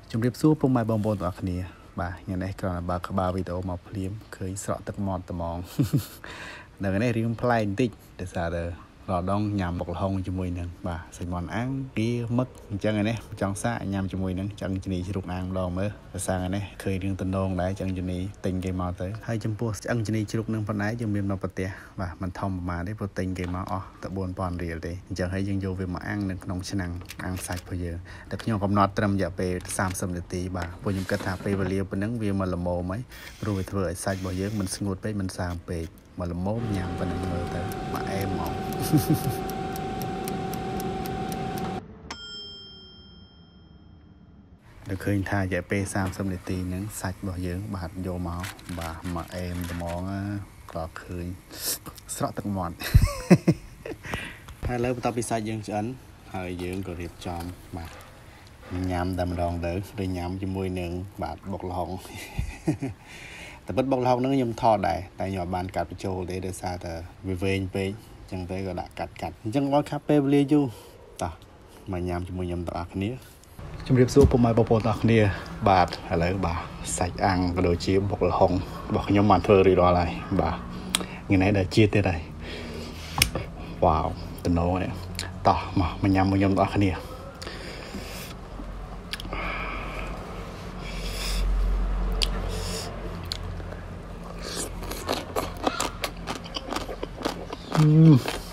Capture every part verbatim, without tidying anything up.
ជំរាបសួរពុកម៉ែបងប្អូនទាំងអស់គ្នាបាទថ្ងៃនេះគ្រាន់តែបើកក្បាលវីដេអូមកភ្លាមឃើញស្រក់ទឹកមាត់ត្មងនៅនេះរៀងប្លែកបន្តិចដោយសារតែរដងញ៉ាំបុកល្ហុងជាមួយនឹងបាទសាច់មាន់អាំងគាមឹកអញ្ចឹងឯនេះចង់សាកញ៉ាំជាមួយនឹងចង្កញ្ញីជ្រូកអាំងម្ដងមើលភាសាឯនេះឃើញរឿងតំណងដែរចង្កញ្ញីទិញគេមកទៅហើយចំពោះឆ្អឹងញ្ញីជ្រូកនឹងប៉ុណ្ណេះយើងមានមកប្រទេសបាទមិនធំប្រហែលទេព្រោះទិញគេមកអស់តែbốnពាន់រៀលទេអញ្ចឹងហើយយើងយកវាមកអាំងនៅក្នុងឆ្នាំងអាំងសាច់របស់យើងតែខ្ញុំកំណត់ត្រឹមរយៈពេលសាមសិបនាទីបាទព្រោះខ្ញុំគិតថាពេលវេលាប៉ុណ្ណឹងវាមកល្មមហើយព្រោះវាធ្វើឲ្យសាច់របស់យើងមិនស្ងួតពេកមិនសើមពេកមកល្មមញ៉ាំប៉ុណ្ណឹងមើលទៅមកអែមមកដល់ឃើញថារយៈពេលសាមសិបនាទីហ្នឹងសាច់របស់យើងបាទយកមកបាទមកអែមត្មងក៏ឃើញស្រក់ទឹកមាត់ហើយឥឡូវបន្ទាប់ពីសាច់យើងឆ្អិនហើយយើងក៏រៀបចំបាទញ៉ាំតែម្ដងទៅឬញ៉ាំជាមួយនឹងបាទបុកល្ហុងតែពិតបុកល្ហុងហ្នឹងខ្ញុំថតដែរតែខ្ញុំអត់បានកាត់បញ្ចូលទេដោយសារតែវាវែងពេកអញ្ចឹងទៅក៏ដាក់កាត់កាត់អញ្ចឹងឲ្យខាប់ពេលវេលាយូរតោះមកញ៉ាំជាមួយខ្ញុំទាំងអស់គ្នាជំរាបសួរពុកម៉ែបងប្អូនទាំងអស់គ្នាបាទឥឡូវបាទសាច់អាំងក៏ដូចជាបុកល្ហុងរបស់ខ្ញុំបានធ្វើរួចរាល់ហើយបាទថ្ងៃនេះដល់ជាតិទៀតហើយវ៉ាវតំណងនេះតោះមកមកញ៉ាំមួយខ្ញុំទាំងអស់គ្នាអឺ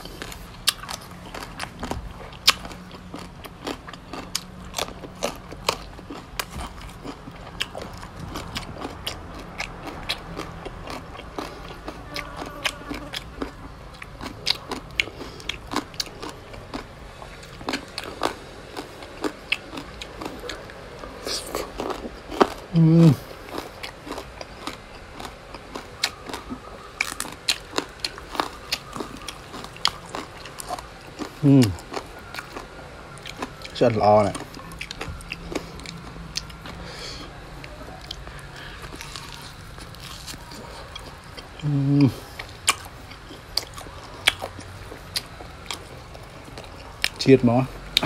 អឺអឺឆ្អិនល្អណាស់អឺជាតិមក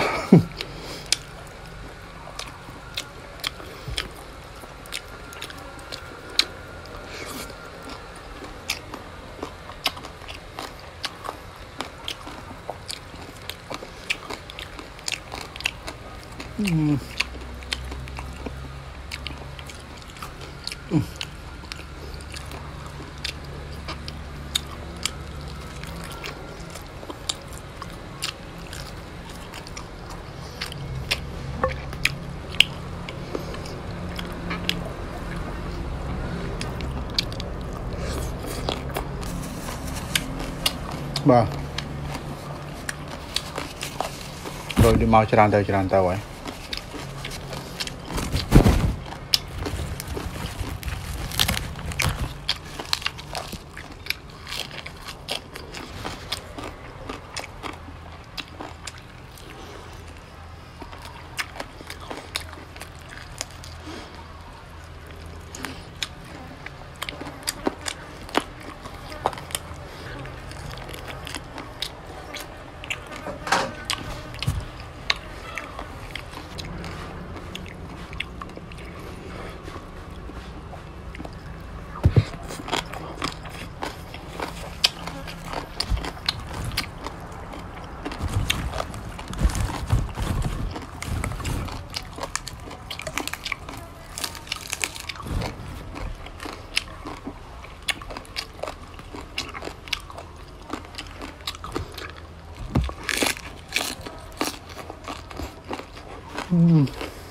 អឺបាទrồi đi mauច្រើនទៅច្រើនទៅហើយអឺ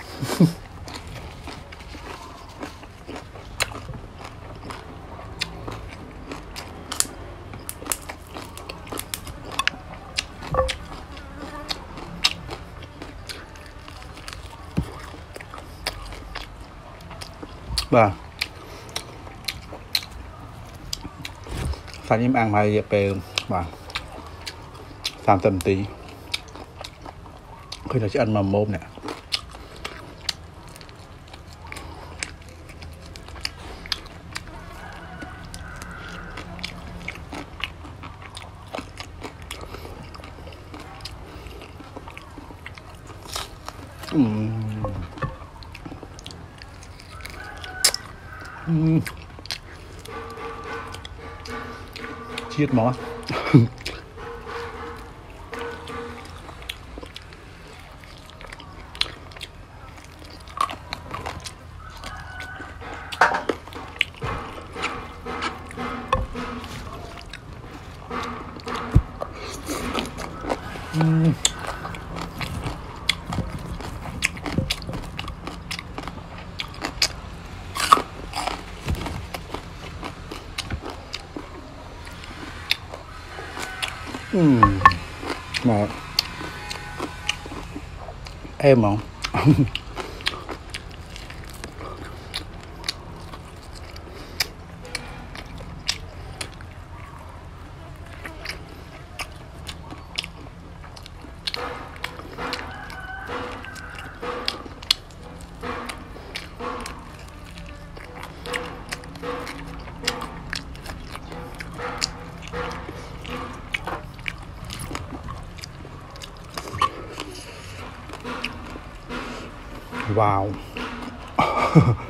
បាទសាច់នេះអាំងហើយរយៈពេលបាទសាមសិបនាទីឃើញតែឆ្អិនមកម៉ូបនេះ Chiết mó. Uhm. Uhm. Mà em không. Wow.